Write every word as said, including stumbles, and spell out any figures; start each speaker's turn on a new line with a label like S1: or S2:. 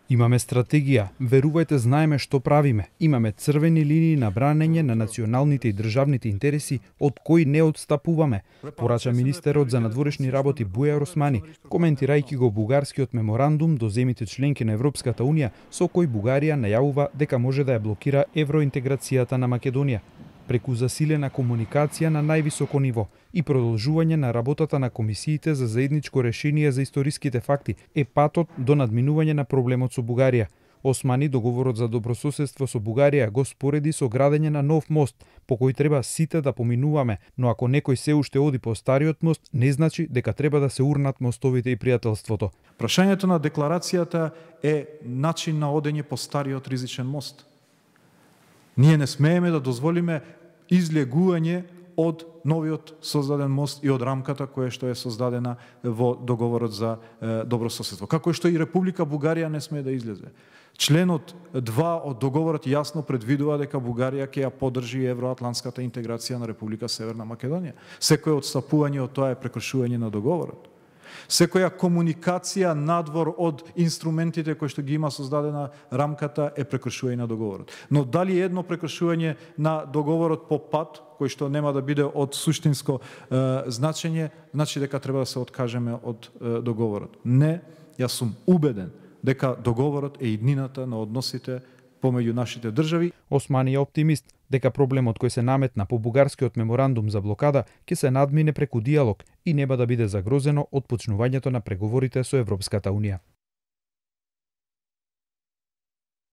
S1: Имаме стратегија, верувајте, знаеме што правиме. Имаме црвени линии на бранење на националните и државните интереси од кои не отстапуваме, порача министерот за надворешни работи Бујар Османи, коментирајќи го бугарскиот меморандум до земите членки на Европската унија со кој Бугарија најавува дека може да ја блокира евроинтеграцијата на Македонија. Преку засилена комуникација на највисоко ниво и продолжување на работата на комисиите за заедничко решение за историските факти е патот до надминување на проблемот со Бугарија. Османи договорот за добрососедство со Бугарија го спореди со градење на нов мост, по кој треба сите да поминуваме, но ако некој се уште оди по стариот мост, не значи дека треба да се урнат мостовите и пријателството.
S2: Прашањето на декларацијата е начин на одење по стариот ризичен мост. Ние не смееме да дозволиме излегување од новиот создаден мост и од рамката која што е создадена во договорот за е, добрососедство. Како што и Република Бугарија не смее да излезе. Членот два од договорот јасно предвидува дека Бугарија ќе ја поддржи евроатлантската интеграција на Република Северна Македонија. Секој отстапување од тоа е прекршување на договорот. Секоја комуникација надвор од инструментите кои што ги има создадена рамката е прекршување на договорот. Но дали едно прекршување на договорот по пат, кој што нема да биде од суштинско е, значење, значи дека треба да се откажеме од е, договорот. Не, јас сум убеден дека договорот е иднината на односите помеѓу нашите држави.
S1: Османи е оптимист дека проблемот кој се наметна по бугарскиот меморандум за блокада ќе се надмине преку диалог и нема да биде загрозено од почнувањето на преговорите со Европската унија.